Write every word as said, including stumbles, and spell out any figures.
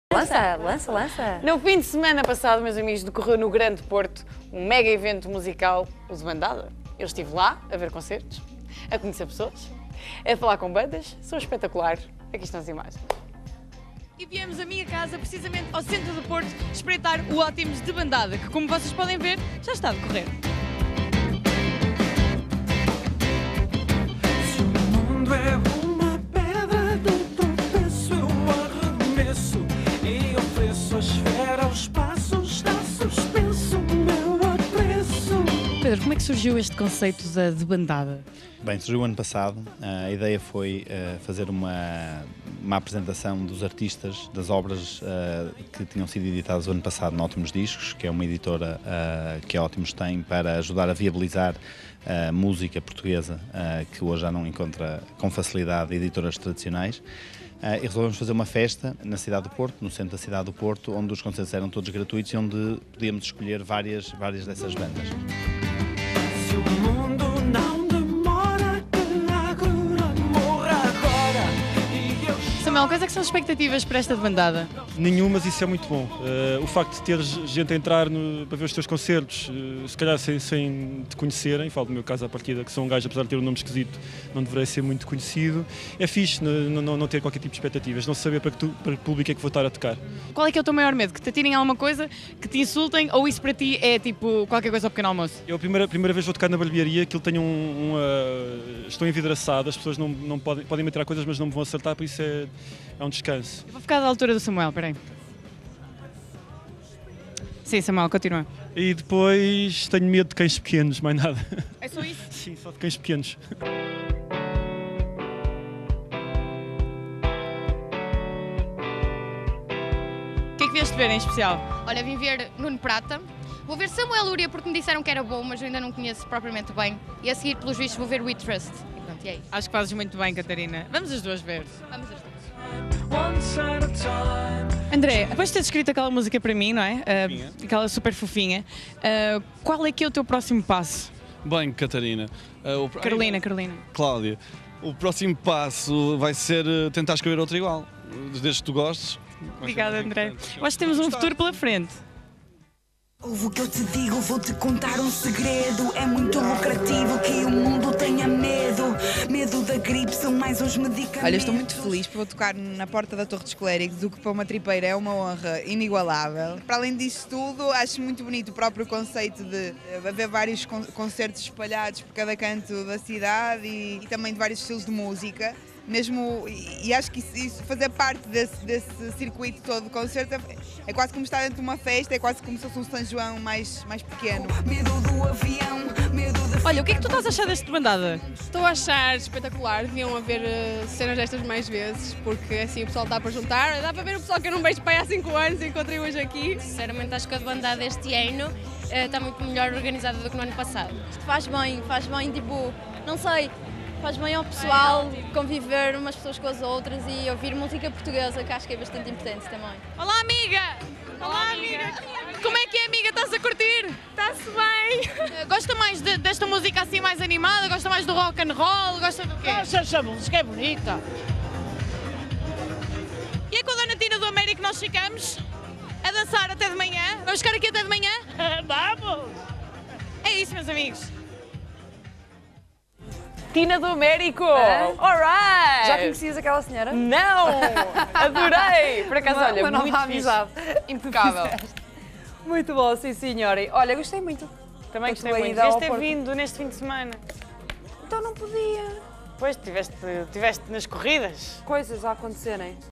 Lança, lança, lança. No fim de semana passado, meus amigos, decorreu no Grande Porto um mega evento musical, o de Bandada. Eu estive lá a ver concertos, a conhecer pessoas, a falar com bandas. Sou espetacular. Aqui estão as imagens. E viemos à minha casa, precisamente ao centro do Porto, espreitar o Ótimos de Bandada, que, como vocês podem ver, já está a decorrer. Se o mundo é uma pedra de tropeço, eu arremesso e ofereço a esfera, os passos, está suspenso o meu apreço. Pedro, como é que surgiu este conceito da de bandada? Bem, surgiu ano passado. A ideia foi uh, fazer uma, uma apresentação dos artistas, das obras uh, que tinham sido editadas o ano passado na Ótimos Discos, que é uma editora uh, que a Ótimos tem para ajudar a viabilizar a música portuguesa, uh, que hoje já não encontra com facilidade editoras tradicionais. Uh, e resolvemos fazer uma festa na cidade do Porto, no centro da cidade do Porto, onde os concertos eram todos gratuitos e onde podíamos escolher várias, várias dessas bandas. Se o mundo não demora, que a cura morra agora. E eu Samuel, quais é que são as expectativas para esta de bandada? Nenhum, mas isso é muito bom. Uh, o facto de teres gente a entrar no, para ver os teus concertos, uh, se calhar sem, sem te conhecerem, falo do meu caso à partida, que sou um gajo, apesar de ter um nome esquisito, não deverei ser muito conhecido, é fixe não, não, não ter qualquer tipo de expectativas, não saber para que, tu, para que público é que vou estar a tocar. Qual é que é o teu maior medo? Que te atirem alguma coisa, que te insultem, ou isso para ti é tipo qualquer coisa ao pequeno almoço? Eu a primeira, primeira vez vou tocar na barbearia, aquilo tem um... um uh, estou envidraçado, as pessoas não, não podem, podem me tirar coisas, mas não me vão acertar, por isso é, é um descanso. Eu vou ficar da altura do Samuel, peraí. Sim, Samuel, continua. E depois tenho medo de cães pequenos, mais nada. É só isso? Sim, só de cães pequenos. O que é que vieste ver em especial? Olha, vim ver Nuno Prata, vou ver Samuel Lúria porque me disseram que era bom, mas eu ainda não conheço propriamente bem. E a seguir, pelos vistos, vou ver We Trust. E pronto, e é isso. Acho que fazes muito bem, Catarina. Vamos as duas ver. Vamos as duas. once at a time. André, depois de teres escrito aquela música para mim, não é? Uh, aquela super fofinha, uh, qual é que é o teu próximo passo? Bem, Catarina. uh, o... Carolina, Carolina. Cláudia. O próximo passo vai ser uh, tentar escrever outro igual. Desde que tu gostes. Obrigada, André. Eu acho que temos um futuro pela frente. Ouve o que eu te digo, vou-te contar um segredo. É muito lucrativo que o mundo tenha medo. Medo da gripe, são mais uns medicamentos. Olha, estou muito feliz por vou tocar na porta da Torre dos Clérigos, o que para uma tripeira é uma honra inigualável. Para além disso tudo, acho muito bonito o próprio conceito de haver vários concertos espalhados por cada canto da cidade e, e também de vários estilos de música. Mesmo, e acho que isso, isso fazer parte desse, desse circuito todo de concerto é, é quase como estar dentro de uma festa, é quase como se fosse um São João mais, mais pequeno. Medo do avião, medo da... Olha, o que é que tu estás a achar deste bandada? Estou a achar espetacular, deviam haver uh, cenas destas mais vezes, porque assim o pessoal está para juntar, dá para ver o pessoal que eu não vejo para aí há cinco anos e encontrei hoje aqui. Sinceramente acho que a bandada este ano uh, está muito melhor organizada do que no ano passado. Faz bem, faz bem, tipo, não sei, faz bem ao pessoal conviver umas pessoas com as outras e ouvir música portuguesa, que acho que é bastante importante também. Olá, amiga! Olá, Olá amiga! Como é que é, amiga? Estás a curtir? Está-se bem! Gosta mais de, desta música assim mais animada? Gosta mais do rock and roll? Gosta do quê? Nossa, essa música é bonita! E é com a Dona Tina do Américo nós ficamos a dançar até de manhã? Vamos ficar aqui até de manhã? Vamos! É isso, meus amigos. Tina do Américo! É? Alright! Já conhecias aquela senhora? Não! Adorei! Por acaso, Uma- olha, uma nova muito amizade. fixe. Impecável. Muito bom, sim senhora. Olha, gostei muito. Também Da gostei tua muito. ida ao Devias ter Porto. vindo neste fim de semana. Então não podia. Pois, tiveste, tiveste nas corridas. Coisas a acontecerem.